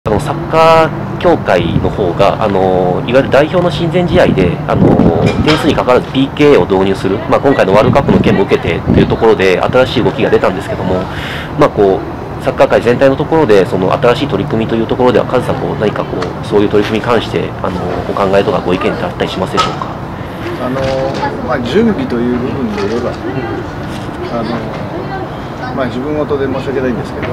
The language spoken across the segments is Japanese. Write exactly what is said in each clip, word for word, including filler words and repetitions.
あのサッカー協会の方があのいわゆる代表の親善試合であの点数にかかわらず ピーケー を導入する、まあ、今回のワールドカップの件も受けてというところで新しい動きが出たんですけども、まあ、こうサッカー界全体のところでその新しい取り組みというところではカズさんこう何かこうそういう取り組みに関してあのお考えとかご意見ってあったりしますでしょうか。 あのまあ、準備という部分で言えば、あのまあ、自分事で申し訳ないんですけど、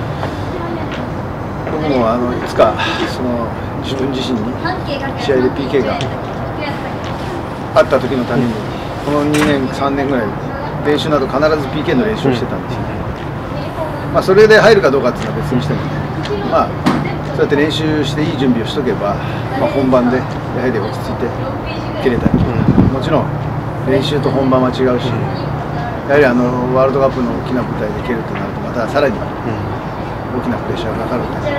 僕もあのいつかその自分自身に試合で ピーケー があった時のためにこのにねんさんねんぐらい練習など必ず ピーケー の練習をしてたんですよ、まあ、それで入るかどうかっていうのは別にしてもね、まあ、そうやって練習していい準備をしとけば、まあ、本番でやはり落ち着いて蹴れたり、もちろん練習と本番は違うし、やはりあのワールドカップの大きな舞台で蹴るとなるとまたさらに大きなプレッシャーがかかるので、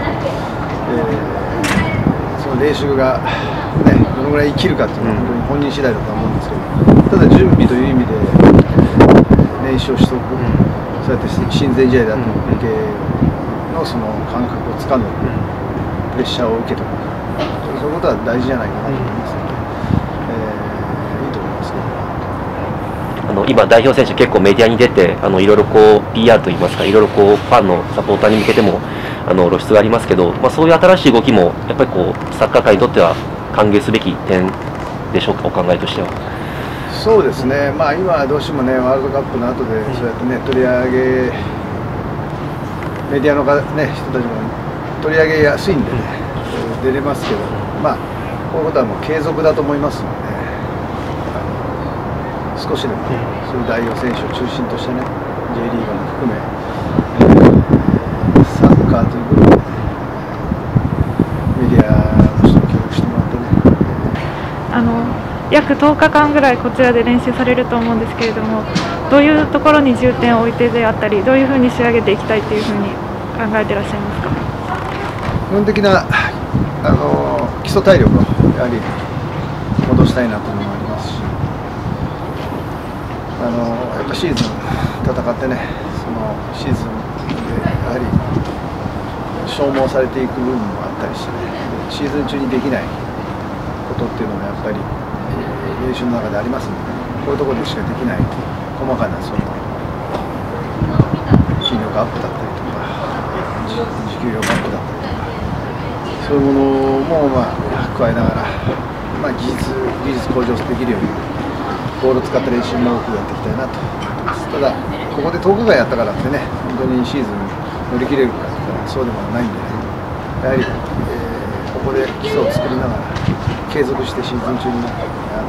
えー、その練習が、ね、どのぐらい生きるかっていうのは本当に本人次第だと思うんですけど、ただ準備という意味で、えー、練習をしておく、そうやって親善試合だと ピーケー のその感覚をつかむ、プレッシャーを受けておく、そういうことは大事じゃないかなと思いますので、えー、いいと思いますね。 あの今、代表選手、結構メディアに出て、あのいろいろこう ピーアール といいますか、いろいろこうファンのサポーターに向けてもあの露出がありますけど、まあ、そういう新しい動きも、やっぱりこうサッカー界にとっては歓迎すべき点でしょうか、お考えとしては。 そうですね、まあ、今、どうしてもね、ワールドカップの後で、そうやってね、取り上げ、メディアの、ね、人たちも取り上げやすいんでね、出れますけど、まあ、こういうことはもう継続だと思いますので。少しでもそういう代表選手を中心としてね、J リーグも含め、サッカーという部分で、メディアの人に協力してもらってね。 あの約とおかかんぐらいこちらで練習されると思うんですけれども、どういうところに重点を置いてであったり、どういうふうに仕上げていきたいというふうに考えていらっしゃいますか。 基本的なあの基礎体力をやはり戻したいなというのもありますし。あのやっぱシーズン戦ってね、そのシーズンでやはり消耗されていく部分もあったりしてね、シーズン中にできないことっていうのもやっぱり練習の中でありますので、こういうところでしかできない細かなその筋力アップだったりとか持久力アップだったりとか、そういうものもまあ加えながら、まあ、技術技術向上できるように。ボールを使った練習も多くやっていきたいなと思ってます。ただ、ここでとおかかんやったからってね、本当にシーズン乗り切れるかって言ったらそうでもないんでね、やはり、えー、ここで基礎を作りながら、継続してシーズン中にあ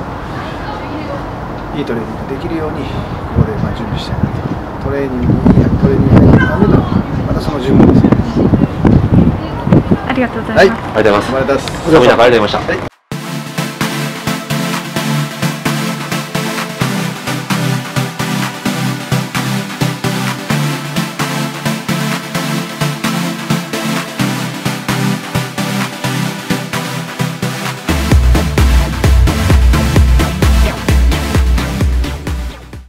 のいいトレーニングができるように、ここでまあ準備したいなと。トレーニングに、トレーニングにための、またその準備ですね。 ありがとうございます。 はい、ありがとうございます。 ありがとうございます。 ありがとうございました。 はい。